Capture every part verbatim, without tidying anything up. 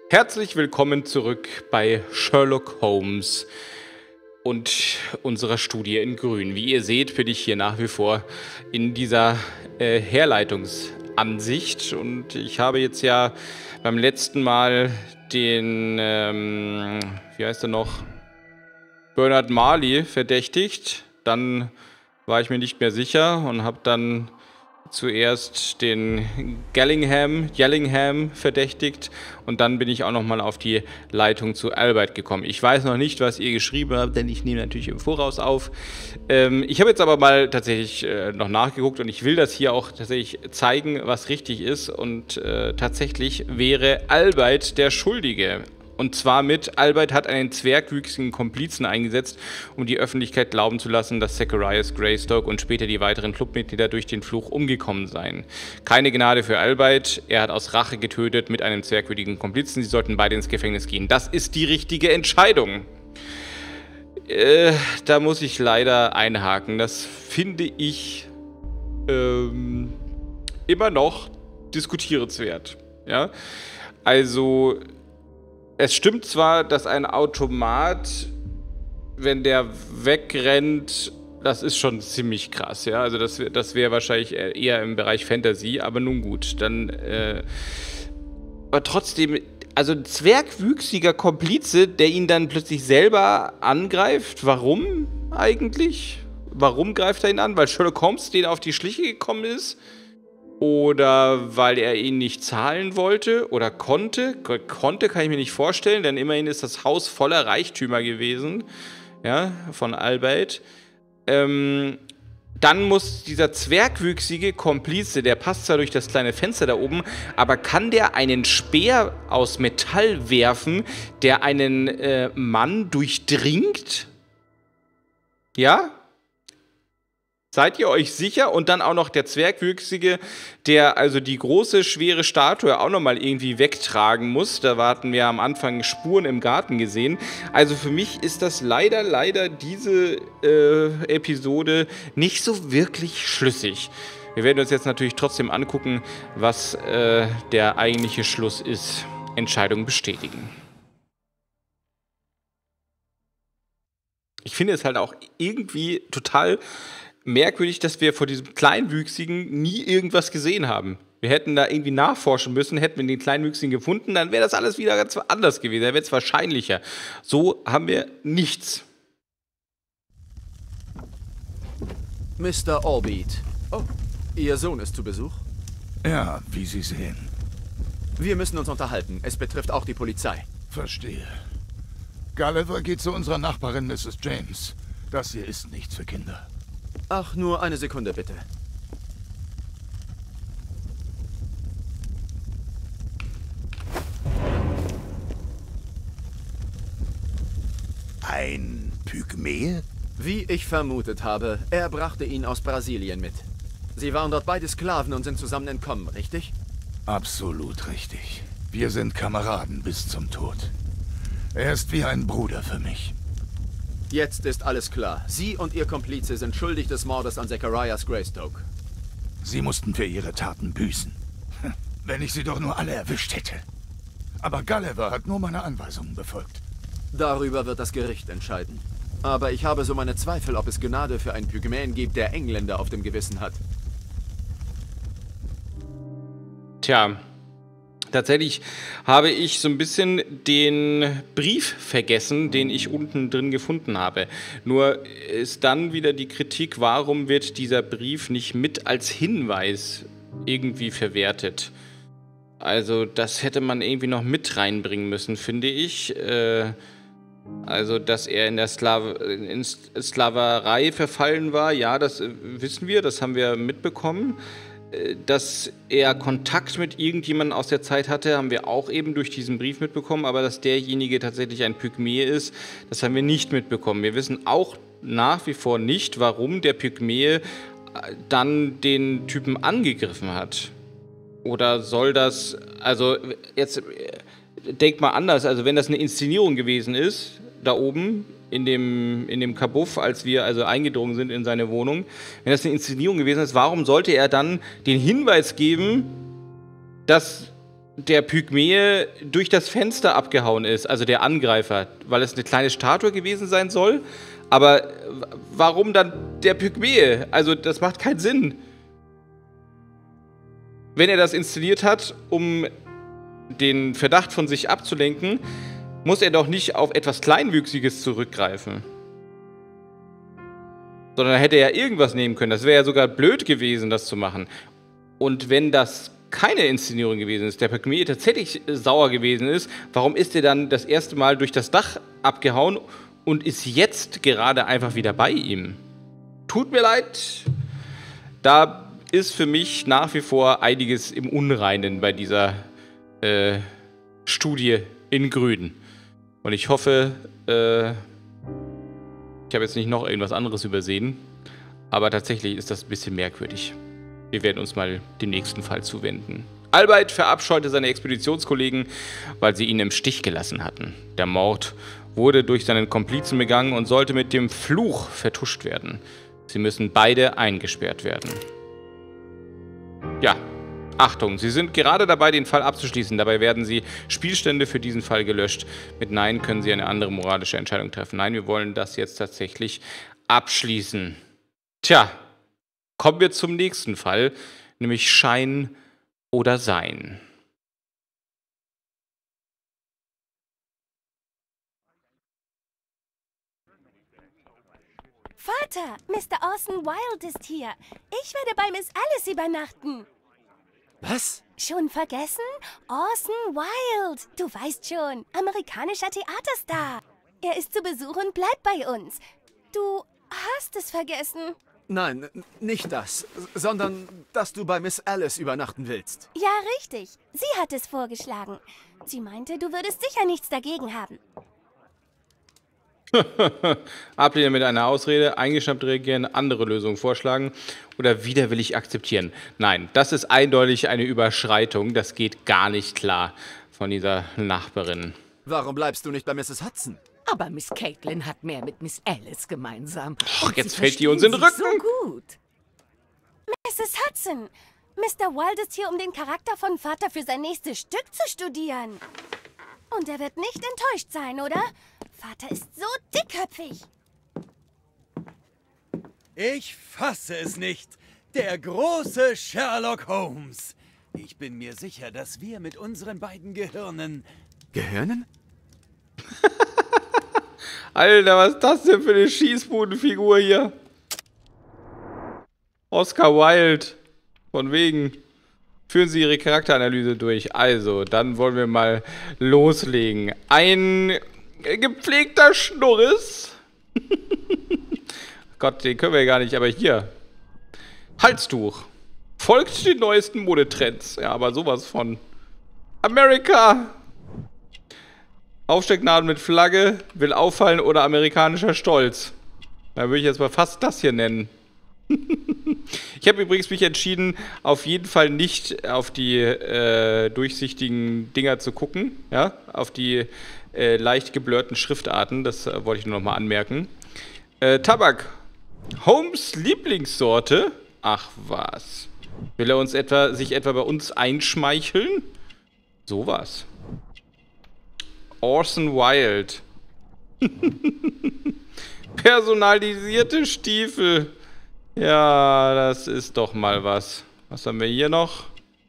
Herzlich willkommen zurück bei Sherlock Holmes und unserer Studie in Grün. Wie ihr seht, bin ich hier nach wie vor in dieser äh, Herleitungsansicht und ich habe jetzt ja beim letzten Mal den, ähm, wie heißt er noch, Bernard Marley verdächtigt. Dann war ich mir nicht mehr sicher und habe dann zuerst den Gallingham, Yellingham verdächtigt und dann bin ich auch nochmal auf die Leitung zu Albert gekommen. Ich weiß noch nicht, was ihr geschrieben habt, denn ich nehme natürlich im Voraus auf. Ähm, ich habe jetzt aber mal tatsächlich äh, noch nachgeguckt und ich will das hier auch tatsächlich zeigen, was richtig ist und äh, tatsächlich wäre Albert der Schuldige. Und zwar mit, Albert hat einen zwergwüchsigen Komplizen eingesetzt, um die Öffentlichkeit glauben zu lassen, dass Zacharias Greystoke und später die weiteren Clubmitglieder durch den Fluch umgekommen seien. Keine Gnade für Albert, er hat aus Rache getötet mit einem zwergwüchsigen Komplizen, sie sollten beide ins Gefängnis gehen. Das ist die richtige Entscheidung. Äh, da muss ich leider einhaken, das finde ich ähm, immer noch diskutierenswert. Ja? Also... Es stimmt zwar, dass ein Automat, wenn der wegrennt, das ist schon ziemlich krass, ja. Also das, das wäre wahrscheinlich eher im Bereich Fantasy, aber nun gut. Dann, äh, aber trotzdem, also ein zwergwüchsiger Komplize, der ihn dann plötzlich selber angreift. Warum eigentlich? Warum greift er ihn an? Weil Sherlock Holmes den auf die Schliche gekommen ist? Oder weil er ihn nicht zahlen wollte oder konnte. Konnte kann ich mir nicht vorstellen, denn immerhin ist das Haus voller Reichtümer gewesen, ja, von Albert. Ähm, dann muss dieser zwergwüchsige Komplize, der passt zwar durch das kleine Fenster da oben, aber kann der einen Speer aus Metall werfen, der einen äh, Mann durchdringt? Ja? Seid ihr euch sicher? Und dann auch noch der Zwergwüchsige, der also die große, schwere Statue auch nochmal irgendwie wegtragen muss. Da hatten wir am Anfang Spuren im Garten gesehen. Also für mich ist das leider, leider diese äh, Episode nicht so wirklich schlüssig. Wir werden uns jetzt natürlich trotzdem angucken, was äh, der eigentliche Schluss ist. Entscheidung bestätigen. Ich finde es halt auch irgendwie total merkwürdig, dass wir vor diesem Kleinwüchsigen nie irgendwas gesehen haben. Wir hätten da irgendwie nachforschen müssen, hätten wir den Kleinwüchsigen gefunden, dann wäre das alles wieder ganz anders gewesen, dann wäre es wahrscheinlicher. So haben wir nichts. Mister Allbeat. Oh, Ihr Sohn ist zu Besuch? Ja, wie Sie sehen. Wir müssen uns unterhalten. Es betrifft auch die Polizei. Verstehe. Gulliver geht zu unserer Nachbarin Missus James. Das hier ist nichts für Kinder. Ach, nur eine Sekunde, bitte. Ein Pygmäe? Wie ich vermutet habe, er brachte ihn aus Brasilien mit. Sie waren dort beide Sklaven und sind zusammen entkommen, richtig? Absolut richtig. Wir sind Kameraden bis zum Tod. Er ist wie ein Bruder für mich. Jetzt ist alles klar. Sie und Ihr Komplize sind schuldig des Mordes an Zacharias Greystoke. Sie mussten für ihre Taten büßen. Wenn ich sie doch nur alle erwischt hätte. Aber Gulliver hat nur meine Anweisungen befolgt. Darüber wird das Gericht entscheiden. Aber ich habe so meine Zweifel, ob es Gnade für einen Pygmäen gibt, der Engländer auf dem Gewissen hat. Tja, tatsächlich habe ich so ein bisschen den Brief vergessen, den ich unten drin gefunden habe. Nur ist dann wieder die Kritik, warum wird dieser Brief nicht mit als Hinweis irgendwie verwertet? Also das hätte man irgendwie noch mit reinbringen müssen, finde ich. Äh, also, dass er in der Slav in Sklaverei verfallen war, ja, das äh, wissen wir, das haben wir mitbekommen. Dass er Kontakt mit irgendjemandem aus der Zeit hatte, haben wir auch eben durch diesen Brief mitbekommen, aber dass derjenige tatsächlich ein Pygmäe ist, das haben wir nicht mitbekommen. Wir wissen auch nach wie vor nicht, warum der Pygmäe dann den Typen angegriffen hat. Oder soll das, also jetzt denkt mal anders, also wenn das eine Inszenierung gewesen ist, da oben, in dem, in dem Kabuff, als wir also eingedrungen sind in seine Wohnung, wenn das eine Inszenierung gewesen ist, warum sollte er dann den Hinweis geben, dass der Pygmäe durch das Fenster abgehauen ist, also der Angreifer, weil es eine kleine Statue gewesen sein soll. Aber warum dann der Pygmäe? Also das macht keinen Sinn. Wenn er das inszeniert hat, um den Verdacht von sich abzulenken, muss er doch nicht auf etwas Kleinwüchsiges zurückgreifen. Sondern er hätte ja irgendwas nehmen können. Das wäre ja sogar blöd gewesen, das zu machen. Und wenn das keine Inszenierung gewesen ist, der Pygmäe tatsächlich sauer gewesen ist, warum ist er dann das erste Mal durch das Dach abgehauen und ist jetzt gerade einfach wieder bei ihm? Tut mir leid. Da ist für mich nach wie vor einiges im Unreinen bei dieser äh, Studie in Grün. Und ich hoffe, äh, ich habe jetzt nicht noch irgendwas anderes übersehen, aber tatsächlich ist das ein bisschen merkwürdig. Wir werden uns mal dem nächsten Fall zuwenden. Albeit verabscheute seine Expeditionskollegen, weil sie ihn im Stich gelassen hatten. Der Mord wurde durch seinen Komplizen begangen und sollte mit dem Fluch vertuscht werden. Sie müssen beide eingesperrt werden. Ja, Achtung, Sie sind gerade dabei, den Fall abzuschließen. Dabei werden Sie Spielstände für diesen Fall gelöscht. Mit Nein können Sie eine andere moralische Entscheidung treffen. Nein, wir wollen das jetzt tatsächlich abschließen. Tja, kommen wir zum nächsten Fall, nämlich Schein oder Sein. Vater, Mister Orson Wilde ist hier. Ich werde bei Miss Alice übernachten. Was? Schon vergessen? Orson Wilde. Du weißt schon, amerikanischer Theaterstar. Er ist zu Besuch und bleibt bei uns. Du hast es vergessen. Nein, nicht das, sondern dass du bei Miss Alice übernachten willst. Ja, richtig. Sie hat es vorgeschlagen. Sie meinte, du würdest sicher nichts dagegen haben. Ablehnen mit einer Ausrede, eingeschnappt reagieren, andere Lösungen vorschlagen oder widerwillig akzeptieren. Nein, das ist eindeutig eine Überschreitung. Das geht gar nicht klar von dieser Nachbarin. Warum bleibst du nicht bei Misses Hudson? Aber Miss Caitlin hat mehr mit Miss Alice gemeinsam. Och, Und jetzt sie fällt die uns in den verstehen Rücken. sich so gut. Misses Hudson, Mister Wilde ist hier, um den Charakter von Vater für sein nächstes Stück zu studieren. Und er wird nicht enttäuscht sein, oder? Vater ist so dickköpfig. Ich fasse es nicht. Der große Sherlock Holmes. Ich bin mir sicher, dass wir mit unseren beiden Gehirnen... Gehirnen? Alter, was ist das denn für eine Schießbudenfigur hier? Oscar Wilde. Von wegen. Führen Sie Ihre Charakteranalyse durch. Also, dann wollen wir mal loslegen. Ein gepflegter Schnurres. Gott, den können wir gar nicht, aber hier. Halstuch. Folgt den neuesten Modetrends. Ja, aber sowas von. Amerika. Aufstecknadel mit Flagge, will auffallen oder amerikanischer Stolz. Da würde ich jetzt mal fast das hier nennen. Ich habe übrigens mich entschieden, auf jeden Fall nicht auf die äh, durchsichtigen Dinger zu gucken, ja, auf die äh, leicht geblurrten Schriftarten, das äh, wollte ich nur noch mal anmerken. Äh, Tabak. Holmes Lieblingssorte? Ach was. Will er uns etwa, sich etwa bei uns einschmeicheln? Sowas. Orson Wilde. Personalisierte Stiefel. Ja, das ist doch mal was. Was haben wir hier noch?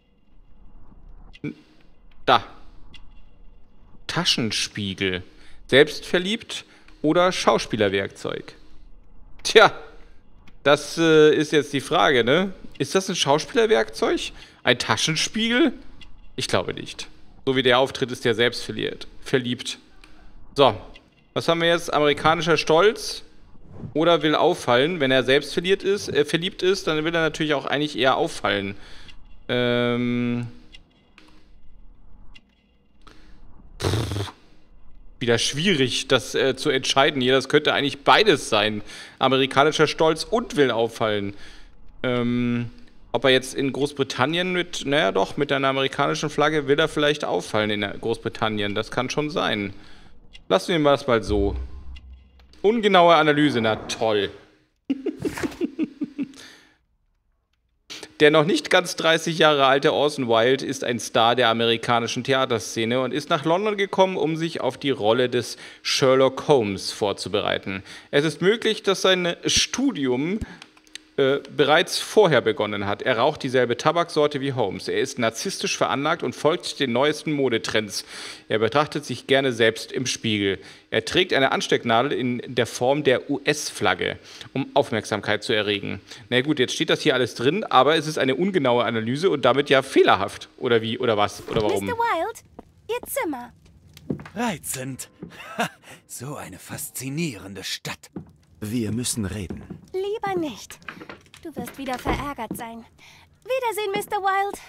Da. Taschenspiegel. Selbstverliebt oder Schauspielerwerkzeug? Tja, das äh, ist jetzt die Frage, ne? Ist das ein Schauspielerwerkzeug? Ein Taschenspiegel? Ich glaube nicht. So wie der Auftritt ist der selbst verliert, verliebt. So, was haben wir jetzt? Amerikanischer Stolz oder will auffallen. Wenn er selbst verliert ist, äh, verliebt ist, dann will er natürlich auch eigentlich eher auffallen. Ähm... Pff, wieder schwierig, das äh, zu entscheiden hier. Das könnte eigentlich beides sein. Amerikanischer Stolz und will auffallen. Ähm... Ob er jetzt in Großbritannien mit, naja doch, mit einer amerikanischen Flagge will er vielleicht auffallen in Großbritannien. Das kann schon sein. Lassen wir das mal so. Ungenaue Analyse, na toll. Der noch nicht ganz dreißig Jahre alte Orson Welles ist ein Star der amerikanischen Theaterszene und ist nach London gekommen, um sich auf die Rolle des Sherlock Holmes vorzubereiten. Es ist möglich, dass sein Studium äh, bereits vorher begonnen hat. Er raucht dieselbe Tabaksorte wie Holmes. Er ist narzisstisch veranlagt und folgt den neuesten Modetrends. Er betrachtet sich gerne selbst im Spiegel. Er trägt eine Anstecknadel in der Form der U S-Flagge, um Aufmerksamkeit zu erregen. Na gut, jetzt steht das hier alles drin, aber es ist eine ungenaue Analyse und damit ja fehlerhaft. Oder wie, oder was, oder warum? Mister Wilde, Ihr Zimmer. Reizend. Ha, so eine faszinierende Stadt. Wir müssen reden. Lieber nicht. Du wirst wieder verärgert sein. Wiedersehen, Mister Wilde.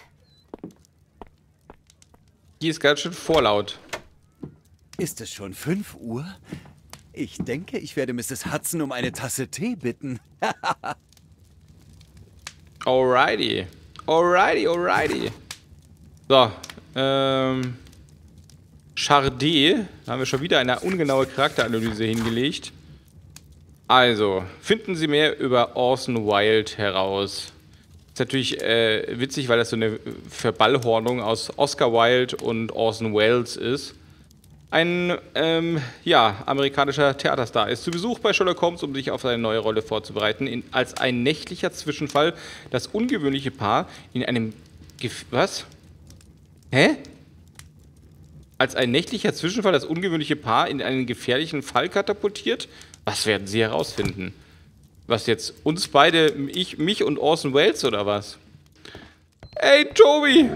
Die ist ganz schön vorlaut. Ist es schon fünf Uhr? Ich denke, ich werde Misses Hudson um eine Tasse Tee bitten. Alrighty. Alrighty, alrighty. So, ähm... Chardet, da haben wir schon wieder eine ungenaue Charakteranalyse hingelegt. Also, finden Sie mehr über Orson Welles heraus. Ist natürlich äh, witzig, weil das so eine Verballhornung aus Oscar Wilde und Orson Welles ist. Ein, ähm, ja, amerikanischer Theaterstar ist zu Besuch bei Sherlock Holmes, um sich auf seine neue Rolle vorzubereiten. In, als ein nächtlicher Zwischenfall das ungewöhnliche Paar in einem... Gef Was? Hä? Als ein nächtlicher Zwischenfall das ungewöhnliche Paar in einen gefährlichen Fall katapultiert? Was werden Sie herausfinden? Was jetzt? Uns beide, ich, mich und Orson Welles oder was? Hey, Toby!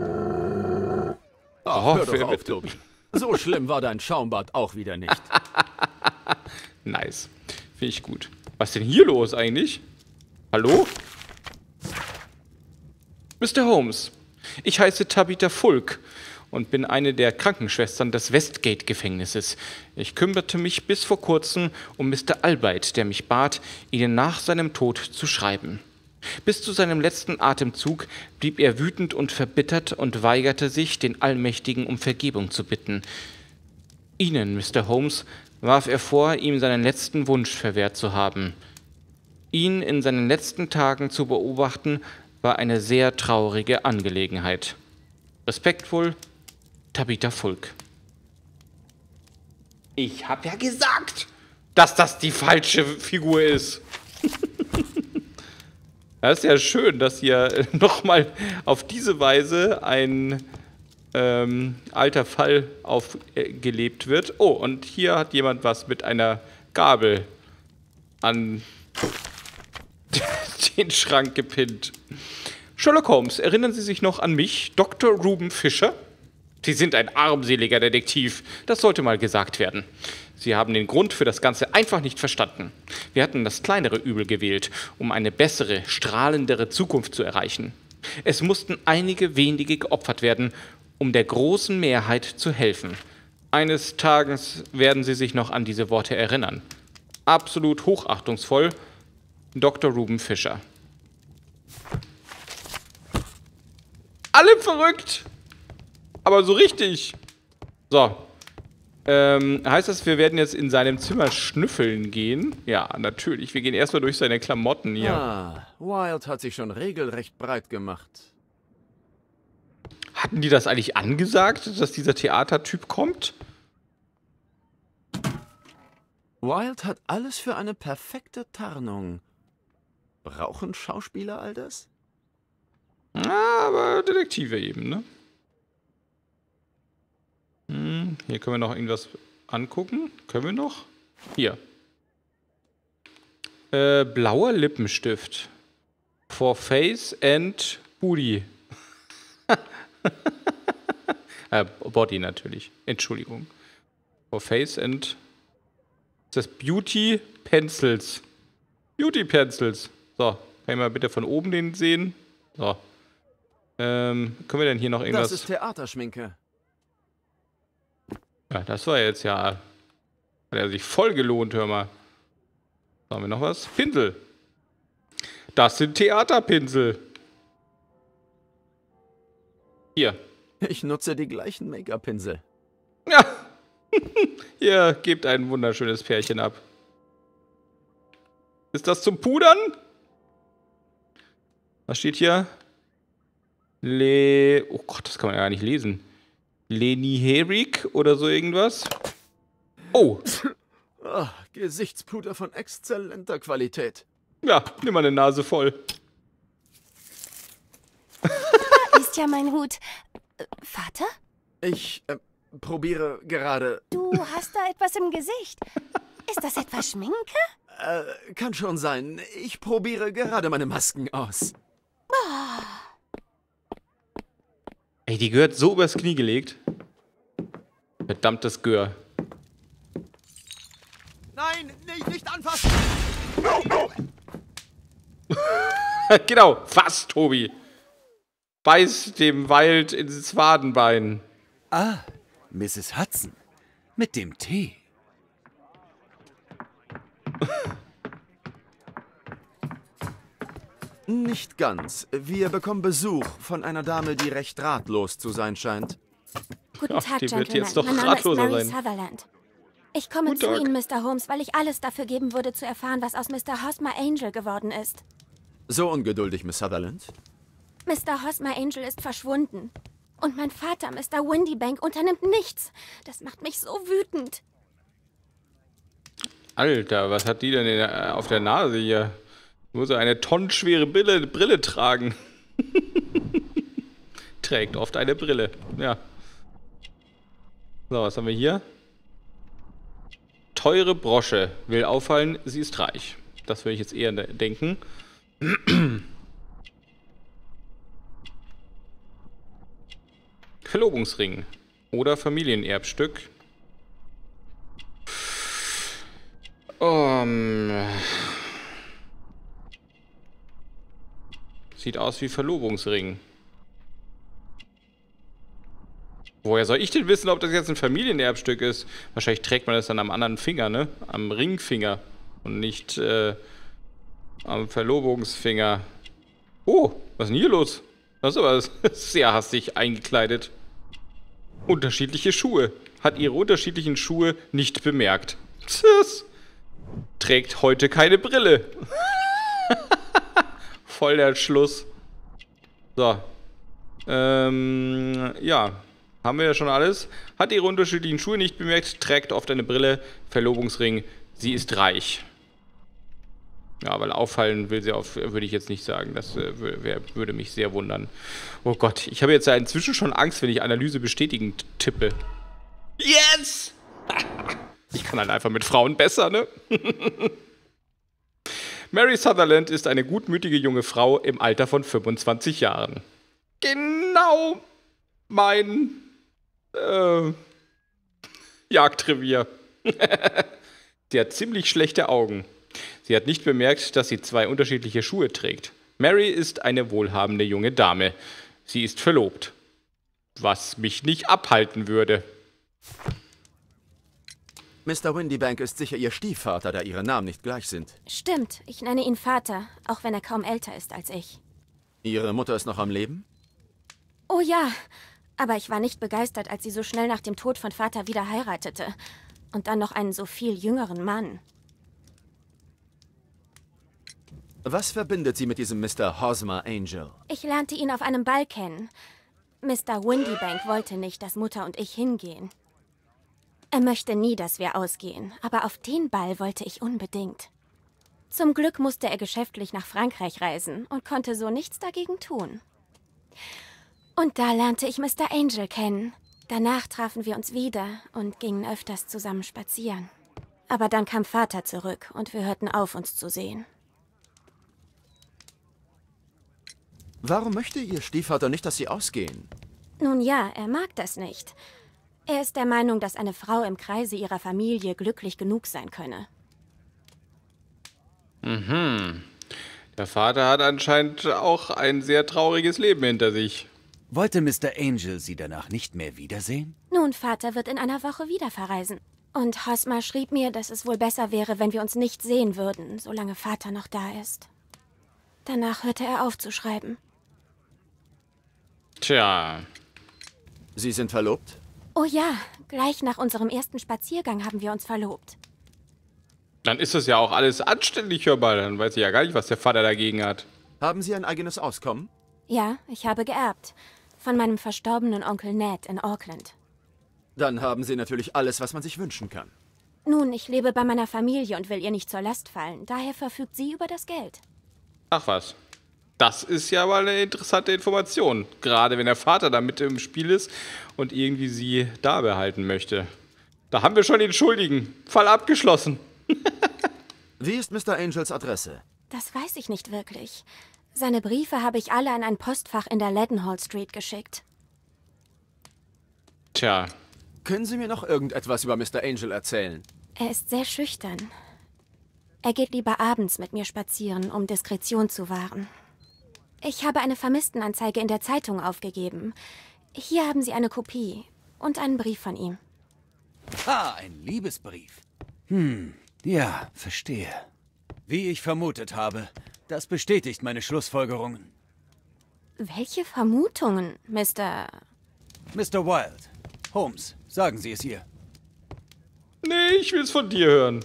Ach, Oh, hör doch wer auf, bitte? Toby. So schlimm war dein Schaumbad auch wieder nicht. Nice. Finde ich gut. Was ist denn hier los eigentlich? Hallo? Mister Holmes, ich heiße Tabitha Fulk und bin eine der Krankenschwestern des Westgate-Gefängnisses. Ich kümmerte mich bis vor kurzem um Mister Albright, der mich bat, Ihnen nach seinem Tod zu schreiben. Bis zu seinem letzten Atemzug blieb er wütend und verbittert und weigerte sich, den Allmächtigen um Vergebung zu bitten. Ihnen, Mister Holmes, warf er vor, ihm seinen letzten Wunsch verwehrt zu haben. Ihn in seinen letzten Tagen zu beobachten, war eine sehr traurige Angelegenheit. Respektvoll, Tabitha Fulk. Ich hab ja gesagt, dass das die falsche Figur ist. Das ist ja schön, dass hier nochmal auf diese Weise ein ähm, alter Fall aufgelebt wird. Oh, und hier hat jemand was mit einer Gabel an den Schrank gepinnt. Sherlock Holmes, erinnern Sie sich noch an mich, Doktor Ruben Fischer? Sie sind ein armseliger Detektiv, das sollte mal gesagt werden. Sie haben den Grund für das Ganze einfach nicht verstanden. Wir hatten das kleinere Übel gewählt, um eine bessere, strahlendere Zukunft zu erreichen. Es mussten einige wenige geopfert werden, um der großen Mehrheit zu helfen. Eines Tages werden Sie sich noch an diese Worte erinnern. Absolut hochachtungsvoll, Doktor Ruben Fischer. Alle verrückt! Aber so richtig. So. Ähm, heißt das, wir werden jetzt in seinem Zimmer schnüffeln gehen? Ja, natürlich. Wir gehen erstmal durch seine Klamotten hier. Ah, Wilde hat sich schon regelrecht breit gemacht. Hatten die das eigentlich angesagt, dass dieser Theatertyp kommt? Wilde hat alles für eine perfekte Tarnung. Brauchen Schauspieler all das? Aber Detektive eben, ne? Hm, hier können wir noch irgendwas angucken. Können wir noch? Hier. Äh, blauer Lippenstift. For Face and Booty. äh, Body natürlich. Entschuldigung. For Face and... Das ist Beauty Pencils. Beauty Pencils. So, kann ich mal bitte von oben den sehen? So. Ähm, können wir denn hier noch irgendwas... Das ist Theaterschminke. Ja, das war jetzt ja... Hat er sich voll gelohnt, hör mal. So, haben wir noch was? Pinsel. Das sind Theaterpinsel. Hier. Ich nutze die gleichen Make-up-Pinsel. Ja. Hier, gebt ein wunderschönes Pärchen ab. Ist das zum Pudern? Was steht hier? Le... Oh Gott, das kann man ja gar nicht lesen. Leniherik oder so irgendwas? Oh! Oh, Gesichtspuder von exzellenter Qualität. Ja, nimm mal eine Nase voll. Ist ja mein Hut. Äh, Vater? Ich äh, probiere gerade... Du hast da etwas im Gesicht. Ist das etwa Schminke? Äh, kann schon sein. Ich probiere gerade meine Masken aus. Ey, die gehört so übers Knie gelegt. Verdammtes Gör. Nein, nicht, nicht anfassen! Genau, fast, Tobi. Beiß dem Wild ins Wadenbein. Ah, Misses Hudson. Mit dem Tee. Nicht ganz. Wir bekommen Besuch von einer Dame, die recht ratlos zu sein scheint. Guten Ach, Tag, die wird Gentlemen. jetzt doch mein Name ist ratloser Mary sein. Sutherland. Ich komme Guten zu Tag. Ihnen, Mister Holmes, weil ich alles dafür geben würde, zu erfahren, was aus Mister Hosmer Angel geworden ist. So ungeduldig, Miss Sutherland. Mister Hosmer Angel ist verschwunden. Und mein Vater, Mister Windybank, unternimmt nichts. Das macht mich so wütend. Alter, was hat die denn in der, auf der Nase hier? Muss so eine tonnenschwere Brille, Brille tragen. Trägt oft eine Brille. Ja. So, was haben wir hier? Teure Brosche. Will auffallen, sie ist reich. Das würde ich jetzt eher denken. Verlobungsring. Oder Familienerbstück. Um, sieht aus wie Verlobungsring. Woher soll ich denn wissen, ob das jetzt ein Familienerbstück ist? Wahrscheinlich trägt man das dann am anderen Finger, ne? Am Ringfinger. Und nicht äh, am Verlobungsfinger. Oh, was ist denn hier los? Das ist aber sehr hastig eingekleidet. Unterschiedliche Schuhe. Hat ihre unterschiedlichen Schuhe nicht bemerkt. Tschüss. Trägt heute keine Brille. Voll der Schluss. So. Ähm, ja. Haben wir ja schon alles. Hat ihre unterschiedlichen Schuhe nicht bemerkt, trägt oft eine Brille, Verlobungsring, sie ist reich. Ja, weil auffallen will sie auf, würde ich jetzt nicht sagen. Das äh, wär, würde mich sehr wundern. Oh Gott, ich habe jetzt ja inzwischen schon Angst, wenn ich Analyse bestätigend tippe. Yes! Ich kann halt einfach mit Frauen besser, ne? Mary Sutherland ist eine gutmütige junge Frau im Alter von fünfundzwanzig Jahren. Genau mein äh, Jagdrevier. Sie hat ziemlich schlechte Augen. Sie hat nicht bemerkt, dass sie zwei unterschiedliche Schuhe trägt. Mary ist eine wohlhabende junge Dame. Sie ist verlobt. Was mich nicht abhalten würde. Mister Windybank ist sicher Ihr Stiefvater, da Ihre Namen nicht gleich sind. Stimmt, ich nenne ihn Vater, auch wenn er kaum älter ist als ich. Ihre Mutter ist noch am Leben? Oh ja, aber ich war nicht begeistert, als sie so schnell nach dem Tod von Vater wieder heiratete. Und dann noch einen so viel jüngeren Mann. Was verbindet Sie mit diesem Mister Hosmer Angel? Ich lernte ihn auf einem Ball kennen. Mister Windybank wollte nicht, dass Mutter und ich hingehen. Er möchte nie, dass wir ausgehen, aber auf den Ball wollte ich unbedingt. Zum Glück musste er geschäftlich nach Frankreich reisen und konnte so nichts dagegen tun. Und da lernte ich Mister Angel kennen. Danach trafen wir uns wieder und gingen öfters zusammen spazieren. Aber dann kam Vater zurück und wir hörten auf, uns zu sehen. Warum möchte Ihr Stiefvater nicht, dass Sie ausgehen? Nun ja, er mag das nicht. Er ist der Meinung, dass eine Frau im Kreise ihrer Familie glücklich genug sein könne. Mhm. Der Vater hat anscheinend auch ein sehr trauriges Leben hinter sich. Wollte Mister Angel Sie danach nicht mehr wiedersehen? Nun, Vater wird in einer Woche wieder verreisen. Und Hosmer schrieb mir, dass es wohl besser wäre, wenn wir uns nicht sehen würden, solange Vater noch da ist. Danach hörte er auf zu schreiben. Tja. Sie sind verlobt? Oh ja, gleich nach unserem ersten Spaziergang haben wir uns verlobt. Dann ist das ja auch alles anständig hörbar. Dann weiß ich ja gar nicht, was der Vater dagegen hat. Haben Sie ein eigenes Auskommen? Ja, ich habe geerbt. Von meinem verstorbenen Onkel Ned in Auckland. Dann haben Sie natürlich alles, was man sich wünschen kann. Nun, ich lebe bei meiner Familie und will ihr nicht zur Last fallen. Daher verfügt sie über das Geld. Ach was. Das ist ja mal eine interessante Information. Gerade wenn der Vater da mit im Spiel ist und irgendwie sie da behalten möchte. Da haben wir schon den Schuldigen. Fall abgeschlossen. Wie ist Mister Angels Adresse? Das weiß ich nicht wirklich. Seine Briefe habe ich alle an ein Postfach in der Leadenhall Street geschickt. Tja. Können Sie mir noch irgendetwas über Mister Angel erzählen? Er ist sehr schüchtern. Er geht lieber abends mit mir spazieren, um Diskretion zu wahren. Ich habe eine Vermisstenanzeige in der Zeitung aufgegeben. Hier haben Sie eine Kopie und einen Brief von ihm. Ah, ein Liebesbrief. Hm, ja, verstehe. Wie ich vermutet habe, das bestätigt meine Schlussfolgerungen. Welche Vermutungen, Mister... Mister Wilde, Holmes, sagen Sie es ihr. Nee, ich will es von dir hören.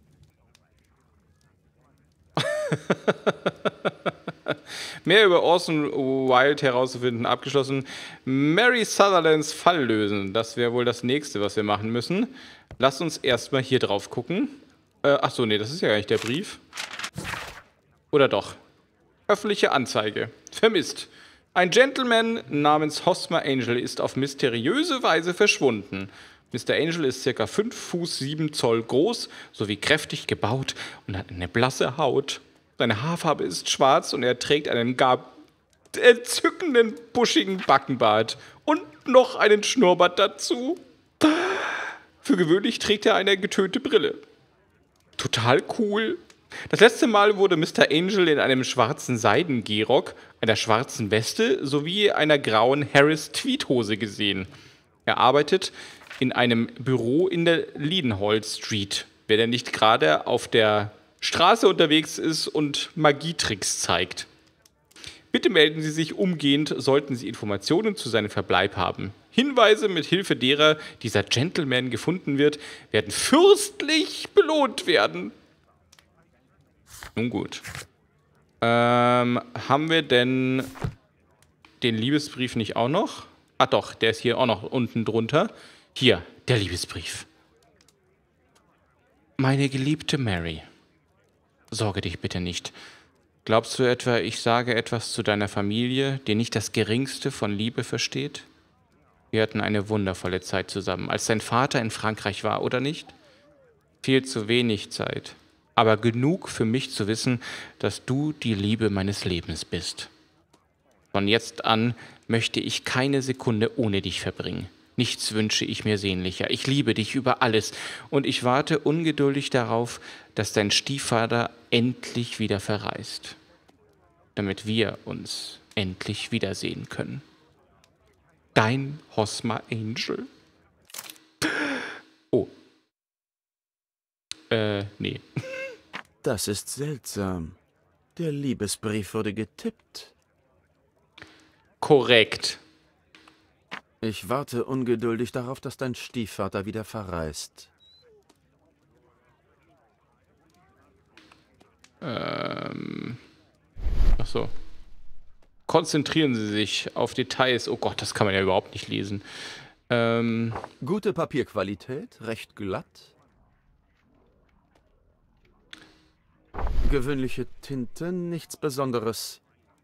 Mehr über Orson Wilde herauszufinden, abgeschlossen. Mary Sutherlands Fall lösen. Das wäre wohl das nächste, was wir machen müssen. Lass uns erstmal hier drauf gucken. Äh, ach so, nee, das ist ja gar nicht der Brief. Oder doch? Öffentliche Anzeige. Vermisst. Ein Gentleman namens Hosmer Angel ist auf mysteriöse Weise verschwunden. Mister Angel ist ca. fünf Fuß sieben Zoll groß, sowie kräftig gebaut und hat eine blasse Haut. Seine Haarfarbe ist schwarz und er trägt einen gar entzückenden, buschigen Backenbart und noch einen Schnurrbart dazu. Für gewöhnlich trägt er eine getönte Brille. Total cool. Das letzte Mal wurde Mister Angel in einem schwarzen Seidengehrock, einer schwarzen Weste sowie einer grauen Harris-Tweedhose gesehen. Er arbeitet in einem Büro in der Leadenhall Street, wer denn nicht gerade auf der Straße unterwegs ist und Magietricks zeigt. Bitte melden Sie sich umgehend, sollten Sie Informationen zu seinem Verbleib haben. Hinweise, mit Hilfe derer dieser Gentleman gefunden wird, werden fürstlich belohnt werden. Nun gut. Ähm, haben wir denn den Liebesbrief nicht auch noch? Ah doch, der ist hier auch noch unten drunter. Hier, der Liebesbrief. Meine geliebte Mary, sorge dich bitte nicht. Glaubst du etwa, ich sage etwas zu deiner Familie, die nicht das Geringste von Liebe versteht? Wir hatten eine wundervolle Zeit zusammen, als dein Vater in Frankreich war, oder nicht? Viel zu wenig Zeit, aber genug für mich zu wissen, dass du die Liebe meines Lebens bist. Von jetzt an möchte ich keine Sekunde ohne dich verbringen. Nichts wünsche ich mir sehnlicher. Ich liebe dich über alles und ich warte ungeduldig darauf, dass dein Stiefvater endlich wieder verreist, damit wir uns endlich wiedersehen können. Dein Hosmer Angel. Oh. Äh, nee. Das ist seltsam. Der Liebesbrief wurde getippt. Korrekt. Ich warte ungeduldig darauf, dass dein Stiefvater wieder verreist. Ähm. Ach so. Konzentrieren Sie sich auf Details. Oh Gott, das kann man ja überhaupt nicht lesen. Ähm. Gute Papierqualität, recht glatt. Gewöhnliche Tinte, nichts Besonderes.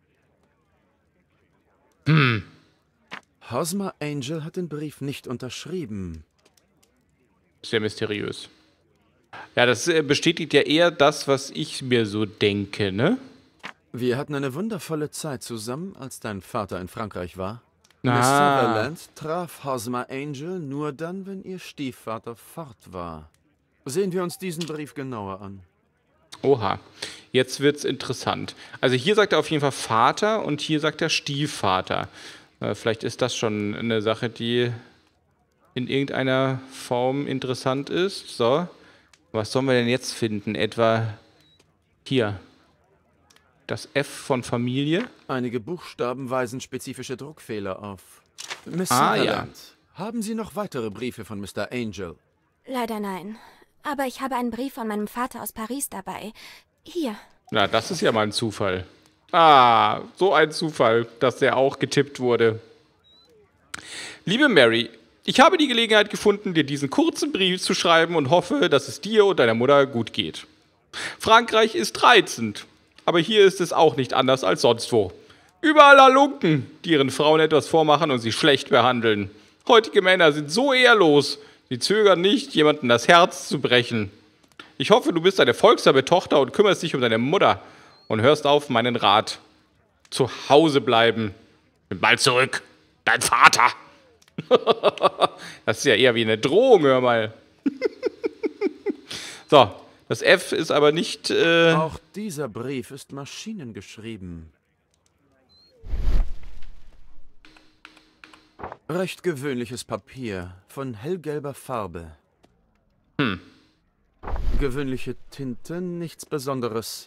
Hm. Hosmer Angel hat den Brief nicht unterschrieben. Sehr mysteriös. Ja, das bestätigt ja eher das, was ich mir so denke, ne? Wir hatten eine wundervolle Zeit zusammen, als dein Vater in Frankreich war. Ah. Miss Sutherland traf Hosmer Angel nur dann, wenn ihr Stiefvater fort war. Sehen wir uns diesen Brief genauer an. Oha, jetzt wird's interessant. Also hier sagt er auf jeden Fall Vater und hier sagt er Stiefvater. Äh, vielleicht ist das schon eine Sache, die in irgendeiner Form interessant ist. So, was sollen wir denn jetzt finden? Etwa hier. Das F von Familie. Einige Buchstaben weisen spezifische Druckfehler auf. Miss Ah, Sutherland, haben Sie noch weitere Briefe von Mister Angel? Leider nein. Aber ich habe einen Brief von meinem Vater aus Paris dabei. Hier. Na, das ist ja mal ein Zufall. Ah, so ein Zufall, dass der auch getippt wurde. Liebe Mary, ich habe die Gelegenheit gefunden, dir diesen kurzen Brief zu schreiben und hoffe, dass es dir und deiner Mutter gut geht. Frankreich ist reizend, aber hier ist es auch nicht anders als sonst wo. Überall Halunken, die ihren Frauen etwas vormachen und sie schlecht behandeln. Heutige Männer sind so ehrlos, sie zögern nicht, jemandem das Herz zu brechen. Ich hoffe, du bist eine folgsame Tochter und kümmerst dich um deine Mutter und hörst auf meinen Rat. Zu Hause bleiben. Bin bald zurück. Dein Vater. Das ist ja eher wie eine Drohung, hör mal. So, das F ist aber nicht... Äh Auch dieser Brief ist maschinengeschrieben. Recht gewöhnliches Papier, von hellgelber Farbe. Hm. Gewöhnliche Tinte, nichts Besonderes.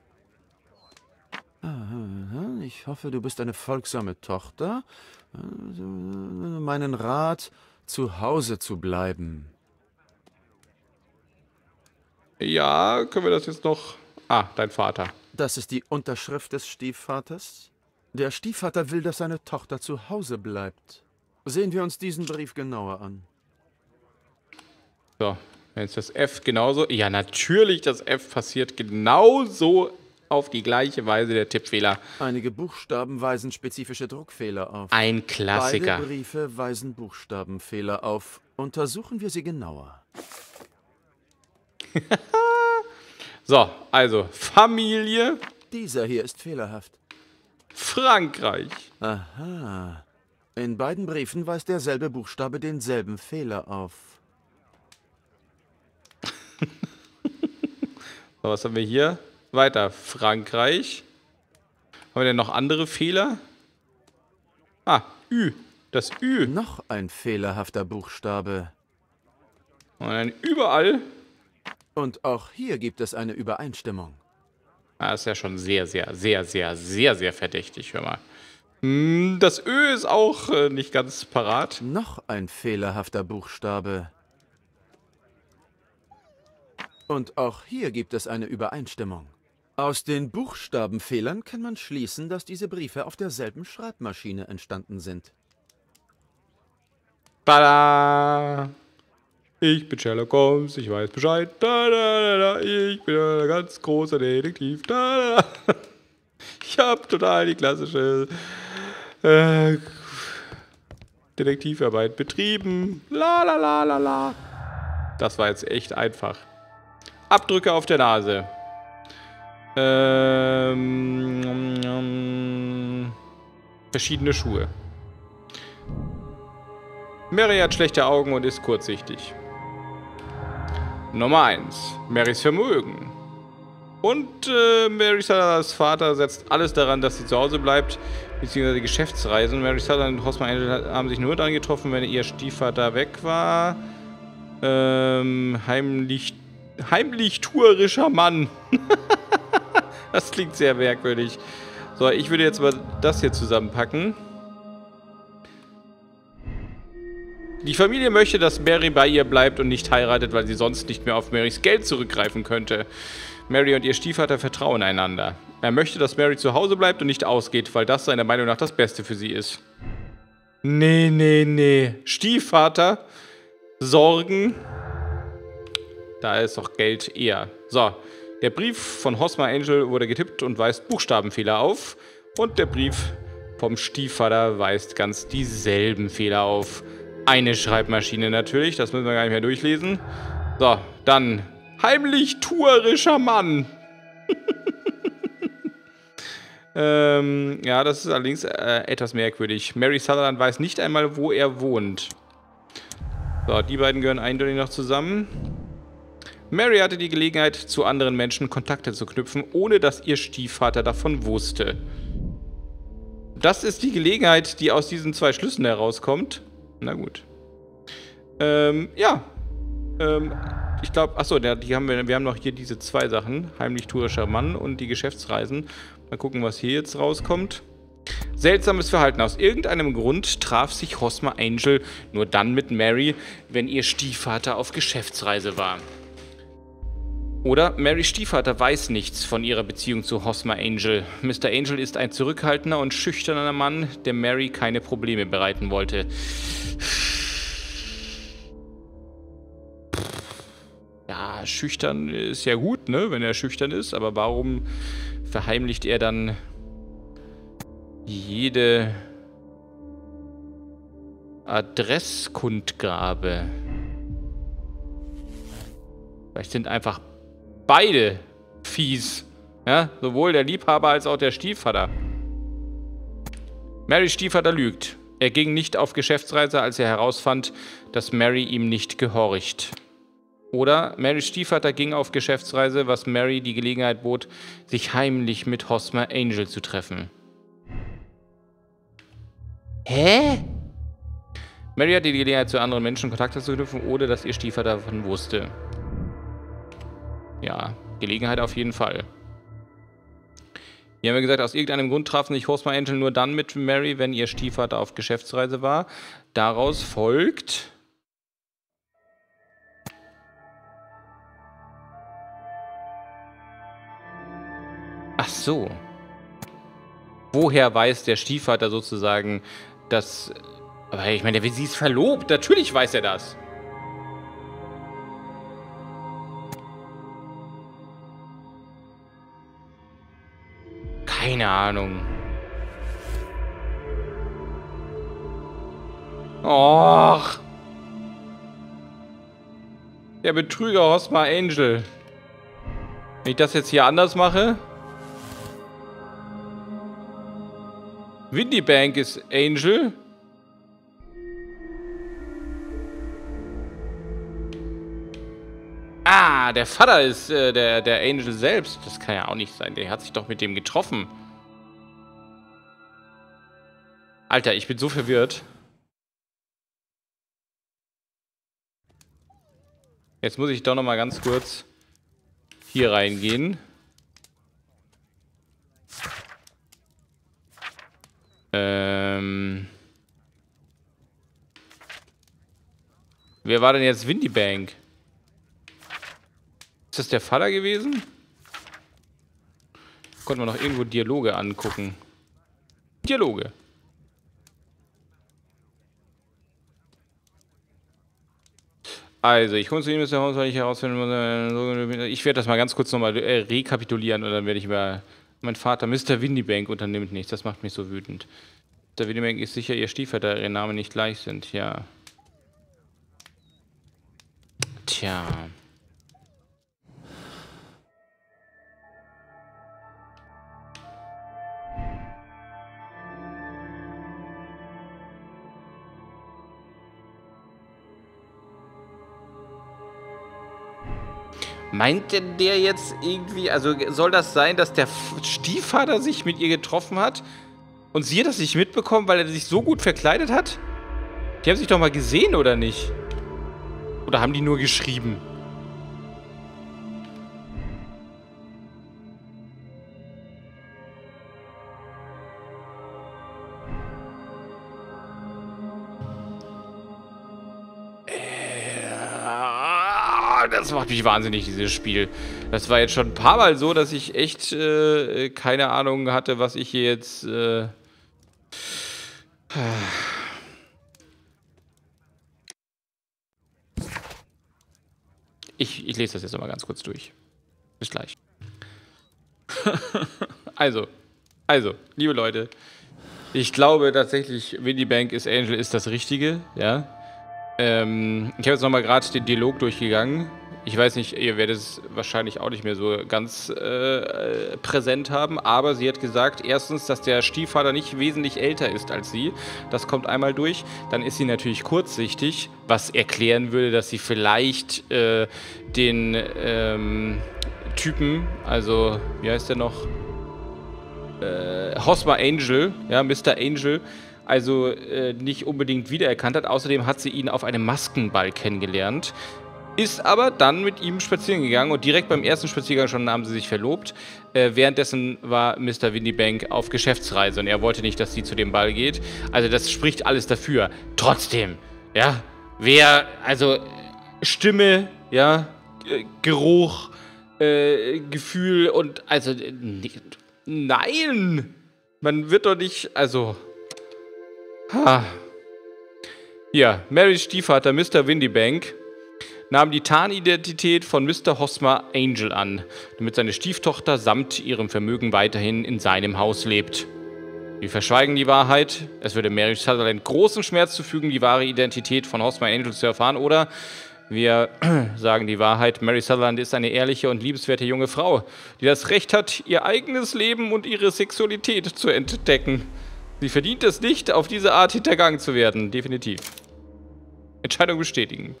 Ich hoffe, du bist eine folgsame Tochter. Meinen Rat, zu Hause zu bleiben. Ja, können wir das jetzt noch... Ah, dein Vater. Das ist die Unterschrift des Stiefvaters. Der Stiefvater will, dass seine Tochter zu Hause bleibt. Sehen wir uns diesen Brief genauer an. So, jetzt das F genauso. Ja, natürlich, das F passiert genauso auf die gleiche Weise der Tippfehler. Einige Buchstaben weisen spezifische Druckfehler auf. Ein Klassiker. Beide Briefe weisen Buchstabenfehler auf. Untersuchen wir sie genauer. So, also Familie. Dieser hier ist fehlerhaft. Frankreich. Aha. In beiden Briefen weist derselbe Buchstabe denselben Fehler auf. So, was haben wir hier? Weiter, Frankreich. Haben wir denn noch andere Fehler? Ah, Ü. Das Ü. Noch ein fehlerhafter Buchstabe. Und dann überall. Und auch hier gibt es eine Übereinstimmung. Ah, ist ja schon sehr, sehr, sehr, sehr, sehr, sehr verdächtig. Hör mal. Das Ö ist auch äh, nicht ganz parat. Noch ein fehlerhafter Buchstabe. Und auch hier gibt es eine Übereinstimmung. Aus den Buchstabenfehlern kann man schließen, dass diese Briefe auf derselben Schreibmaschine entstanden sind. Tada! Ich bin Sherlock Holmes, ich weiß Bescheid. Da, da, da, da. Ich bin ein ganz großer Detektiv. Da, da. Ich habe total die klassische äh, Detektivarbeit betrieben. La la la la la. Das war jetzt echt einfach. Abdrücke auf der Nase. Ähm, ähm, verschiedene Schuhe. Mary hat schlechte Augen und ist kurzsichtig. Nummer eins. Marys Vermögen. Und äh, Mary Sutherlands Vater setzt alles daran, dass sie zu Hause bleibt, beziehungsweise Geschäftsreisen. Mary Sutherland und Hosmer Angel haben sich nur dann getroffen, wenn ihr Stiefvater weg war. Ähm, heimlich, heimlich tuerischer Mann. Das klingt sehr merkwürdig. So, ich würde jetzt mal das hier zusammenpacken. Die Familie möchte, dass Mary bei ihr bleibt und nicht heiratet, weil sie sonst nicht mehr auf Marys Geld zurückgreifen könnte. Mary und ihr Stiefvater vertrauen einander. Er möchte, dass Mary zu Hause bleibt und nicht ausgeht, weil das seiner Meinung nach das Beste für sie ist. Nee, nee, nee. Stiefvater? Sorgen? Da ist doch Geld eher. So, der Brief von Hosmer Angel wurde getippt und weist Buchstabenfehler auf. Und der Brief vom Stiefvater weist ganz dieselben Fehler auf. Eine Schreibmaschine natürlich, das müssen wir gar nicht mehr durchlesen. So, dann heimlich tuerischer Mann. ähm, ja, das ist allerdings äh, etwas merkwürdig. Mary Sutherland weiß nicht einmal, wo er wohnt. So, die beiden gehören eindeutig noch zusammen. Mary hatte die Gelegenheit, zu anderen Menschen Kontakte zu knüpfen, ohne dass ihr Stiefvater davon wusste. Das ist die Gelegenheit, die aus diesen zwei Schlüssen herauskommt. Na gut. Ähm, ja. Ähm, ich glaube, achso, die haben wir, wir haben noch hier diese zwei Sachen. Heimlich tuerischer Mann und die Geschäftsreisen. Mal gucken, was hier jetzt rauskommt. Seltsames Verhalten. Aus irgendeinem Grund traf sich Hosmer Angel nur dann mit Mary, wenn ihr Stiefvater auf Geschäftsreise war. Oder Marys Stiefvater weiß nichts von ihrer Beziehung zu Hosmer Angel. Mister Angel ist ein zurückhaltender und schüchterner Mann, der Mary keine Probleme bereiten wollte. Ja, schüchtern ist ja gut, ne, wenn er schüchtern ist, aber warum verheimlicht er dann jede Adresskundgabe? Vielleicht sind einfach beide fies. Ja, sowohl der Liebhaber als auch der Stiefvater. Marys Stiefvater lügt. Er ging nicht auf Geschäftsreise, als er herausfand, dass Mary ihm nicht gehorcht. Oder Marys Stiefvater ging auf Geschäftsreise, was Mary die Gelegenheit bot, sich heimlich mit Hosmer Angel zu treffen. Hä? Mary hatte die Gelegenheit, zu anderen Menschen Kontakte zu knüpfen, ohne dass ihr Stiefvater davon wusste. Ja, Gelegenheit auf jeden Fall. Hier haben wir gesagt, aus irgendeinem Grund trafen sich Hosmer Angel nur dann mit Mary, wenn ihr Stiefvater auf Geschäftsreise war. Daraus folgt... Ach so. Woher weiß der Stiefvater sozusagen, dass... Aber ich meine, sie ist verlobt. Natürlich weiß er das. Keine Ahnung. Och. Der Betrüger Hosmer Angel. Wenn ich das jetzt hier anders mache... Windy Bank ist Angel. Ah, der Vater ist äh, der, der Angel selbst. Das kann ja auch nicht sein. Der hat sich doch mit dem getroffen. Alter, ich bin so verwirrt. Jetzt muss ich doch noch mal ganz kurz hier reingehen. Ähm... Wer war denn jetzt Windy Bank? Ist das der Vater gewesen? Konnten wir noch irgendwo Dialoge angucken. Dialoge. Also, ich komme zu ihm, ist der Haus, weil ich herausfinden muss. Ich werde das mal ganz kurz nochmal äh, rekapitulieren und dann werde ich mal. Mein Vater, Mister Windy Bank, unternimmt nichts. Das macht mich so wütend. Mister Windy Bank ist sicher ihr Stiefvater, ihre Namen nicht gleich sind, ja. Tja. Meint denn der jetzt irgendwie, also soll das sein, dass der Stiefvater sich mit ihr getroffen hat und sie das nicht mitbekommen, weil er sich so gut verkleidet hat? Die haben sich doch mal gesehen, oder nicht? Oder haben die nur geschrieben? Das macht mich wahnsinnig, dieses Spiel. Das war jetzt schon ein paar Mal so, dass ich echt äh, keine Ahnung hatte, was ich hier jetzt... Äh, ich, ich lese das jetzt nochmal ganz kurz durch. Bis gleich. also, also, liebe Leute, ich glaube tatsächlich, Windy Bank is Angel ist das Richtige, ja. Ähm, ich habe jetzt nochmal gerade den Dialog durchgegangen. Ich weiß nicht, ihr werdet es wahrscheinlich auch nicht mehr so ganz äh, präsent haben, aber sie hat gesagt, erstens, dass der Stiefvater nicht wesentlich älter ist als sie. Das kommt einmal durch. Dann ist sie natürlich kurzsichtig, was erklären würde, dass sie vielleicht äh, den ähm, Typen, also, wie heißt der noch? Äh, Hosmer Angel, ja, Mister Angel, also äh, nicht unbedingt wiedererkannt hat. Außerdem hat sie ihn auf einem Maskenball kennengelernt. Ist aber dann mit ihm spazieren gegangen und direkt beim ersten Spaziergang schon haben sie sich verlobt. Äh, währenddessen war Mister Windy Bank auf Geschäftsreise und er wollte nicht, dass sie zu dem Ball geht. Also das spricht alles dafür. Trotzdem, ja, wer, also Stimme, ja, Geruch, äh, Gefühl und also nein, man wird doch nicht, also ha. Hier, Marys Stiefvater Mister Windybank nahm die Tarnidentität von Mister Hosmer Angel an, damit seine Stieftochter samt ihrem Vermögen weiterhin in seinem Haus lebt. Wir verschweigen die Wahrheit. Es würde Mary Sutherland großen Schmerz zufügen, die wahre Identität von Hosmer Angel zu erfahren. Oder wir sagen die Wahrheit. Mary Sutherland ist eine ehrliche und liebenswerte junge Frau, die das Recht hat, ihr eigenes Leben und ihre Sexualität zu entdecken. Sie verdient es nicht, auf diese Art hintergangen zu werden. Definitiv. Entscheidung bestätigen.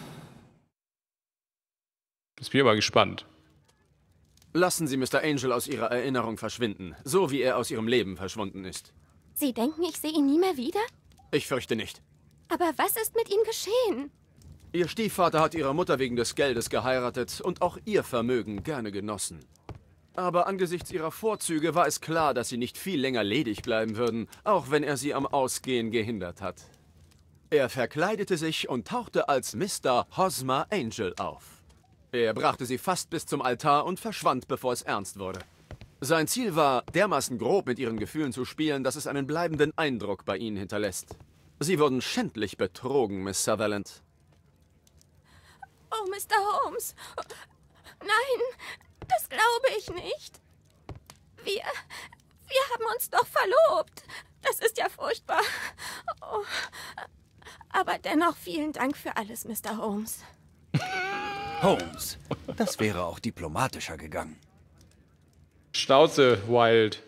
Jetzt bin ich aber gespannt. Lassen Sie Mister Angel aus Ihrer Erinnerung verschwinden, so wie er aus Ihrem Leben verschwunden ist. Sie denken, ich sehe ihn nie mehr wieder? Ich fürchte nicht. Aber was ist mit ihm geschehen? Ihr Stiefvater hat Ihre Mutter wegen des Geldes geheiratet und auch ihr Vermögen gerne genossen. Aber angesichts ihrer Vorzüge war es klar, dass sie nicht viel länger ledig bleiben würden, auch wenn er sie am Ausgehen gehindert hat. Er verkleidete sich und tauchte als Mister Hosmer Angel auf. Er brachte sie fast bis zum Altar und verschwand, bevor es ernst wurde. Sein Ziel war, dermaßen grob mit ihren Gefühlen zu spielen, dass es einen bleibenden Eindruck bei ihnen hinterlässt. Sie wurden schändlich betrogen, Miss Sutherland. Oh, Mister Holmes. Nein, das glaube ich nicht. Wir, wir haben uns doch verlobt. Das ist ja furchtbar. Oh. Aber dennoch vielen Dank für alles, Mister Holmes. Holmes, das wäre auch diplomatischer gegangen. Schnauze, Wild.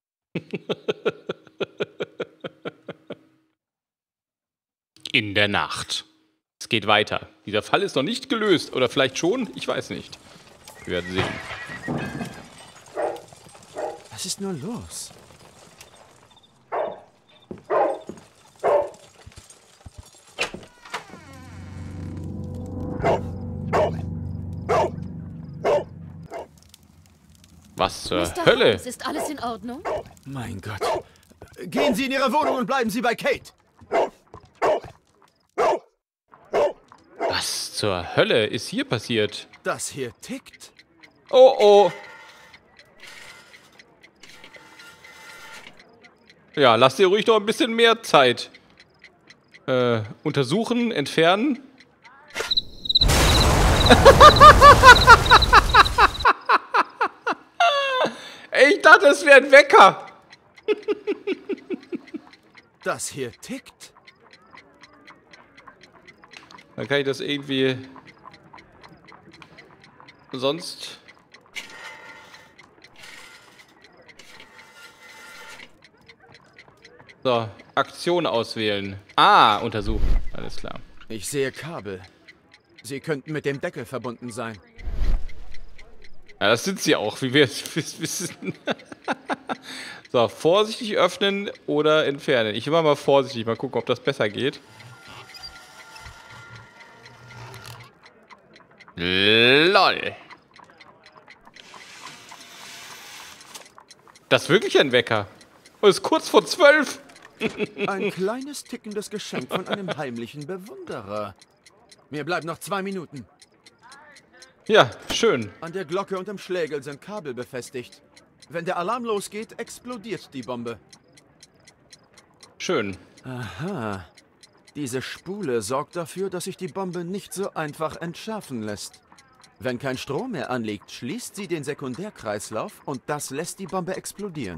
In der Nacht. Es geht weiter. Dieser Fall ist noch nicht gelöst. Oder vielleicht schon? Ich weiß nicht. Wir werden sehen. Was ist nur los? Was zur Mister Hölle? Holmes, ist alles in Ordnung? Mein Gott. Gehen Sie in Ihre Wohnung und bleiben Sie bei Kate. Was zur Hölle ist hier passiert? Das hier tickt. Oh, oh. Ja, lass dir ruhig noch ein bisschen mehr Zeit. Äh, untersuchen, entfernen. Ich dachte, es wäre ein Wecker. Das hier tickt. Dann kann ich das irgendwie sonst... So, Aktion auswählen. Ah, untersuchen. Alles klar. Ich sehe Kabel. Sie könnten mit dem Deckel verbunden sein. Ja, das sind sie auch, wie wir es wissen. So, vorsichtig öffnen oder entfernen. Ich will mal vorsichtig, mal gucken, ob das besser geht. LOL. Das ist wirklich ein Wecker. Und es ist kurz vor zwölf. Ein kleines tickendes Geschenk von einem heimlichen Bewunderer. Mir bleiben noch zwei Minuten. Ja, schön. An der Glocke und im Schlägel sind Kabel befestigt. Wenn der Alarm losgeht, explodiert die Bombe. Schön. Aha. Diese Spule sorgt dafür, dass sich die Bombe nicht so einfach entschärfen lässt. Wenn kein Strom mehr anliegt, schließt sie den Sekundärkreislauf und das lässt die Bombe explodieren.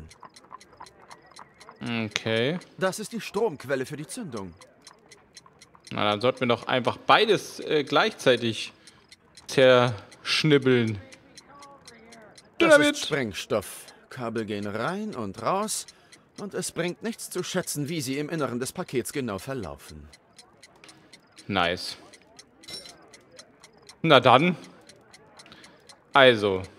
Okay. Das ist die Stromquelle für die Zündung. Na, dann sollten wir doch einfach beides äh, gleichzeitig zerschnibbeln. Das Dynamit. ist Sprengstoff. Kabel gehen rein und raus und es bringt nichts zu schätzen, wie sie im Inneren des Pakets genau verlaufen. Nice. Na dann. Also.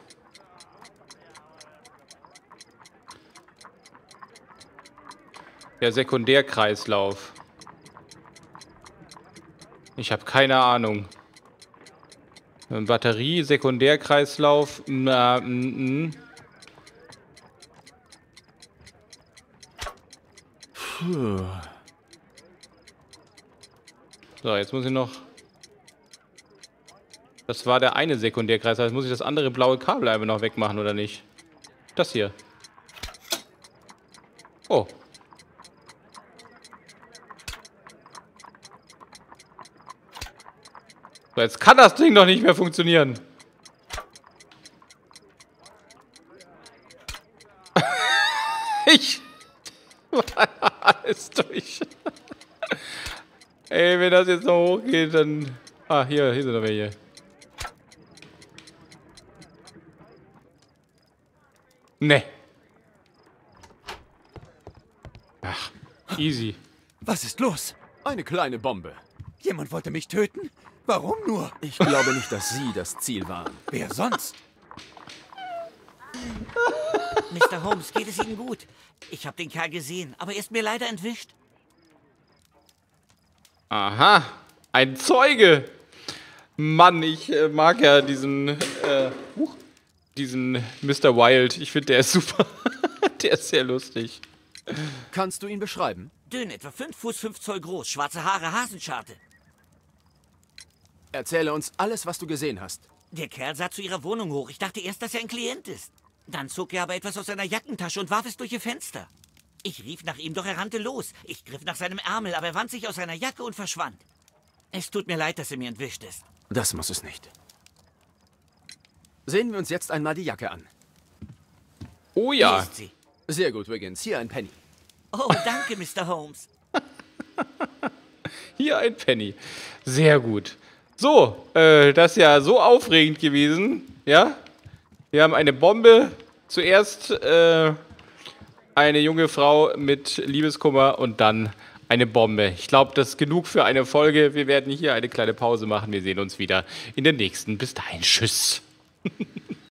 Der Sekundärkreislauf. Ich habe keine Ahnung. Batterie, Sekundärkreislauf. Na, mm, mm. Puh. So, jetzt muss ich noch... Das war der eine Sekundärkreis. Also muss ich das andere blaue Kabel einfach noch wegmachen, oder nicht? Das hier. Oh. So, jetzt kann das Ding doch nicht mehr funktionieren. Ich... Alles durch. Ey, wenn das jetzt noch hochgeht, dann... Ah, hier, hier sind noch welche. Ne. Ach, easy. Was ist los? Eine kleine Bombe. Jemand wollte mich töten? Warum nur? Ich glaube nicht, dass Sie das Ziel waren. Wer sonst? Mister Holmes, geht es Ihnen gut? Ich habe den Kerl gesehen, aber er ist mir leider entwischt. Aha, ein Zeuge. Mann, ich äh, mag ja diesen, äh, uh, diesen Mister Wilde. Ich finde, der ist super. Der ist sehr lustig. Kannst du ihn beschreiben? Dünn, etwa fünf Fuß fünf Zoll groß, schwarze Haare, Hasenscharte. Erzähle uns alles, was du gesehen hast. Der Kerl sah zu ihrer Wohnung hoch. Ich dachte erst, dass er ein Klient ist. Dann zog er aber etwas aus seiner Jackentasche und warf es durch ihr Fenster. Ich rief nach ihm, doch er rannte los. Ich griff nach seinem Ärmel, aber er wand sich aus seiner Jacke und verschwand. Es tut mir leid, dass er mir entwischt ist. Das muss es nicht. Sehen wir uns jetzt einmal die Jacke an. Oh Hier ja. ist sie. Sehr gut, Wiggins. Hier ein Penny. Oh, danke, Mister Holmes. Hier ein Penny. Sehr gut. So, äh, das ist ja so aufregend gewesen. Ja? Wir haben eine Bombe. Zuerst äh, eine junge Frau mit Liebeskummer und dann eine Bombe. Ich glaube, das ist genug für eine Folge. Wir werden hier eine kleine Pause machen. Wir sehen uns wieder in der nächsten. Bis dahin. Tschüss.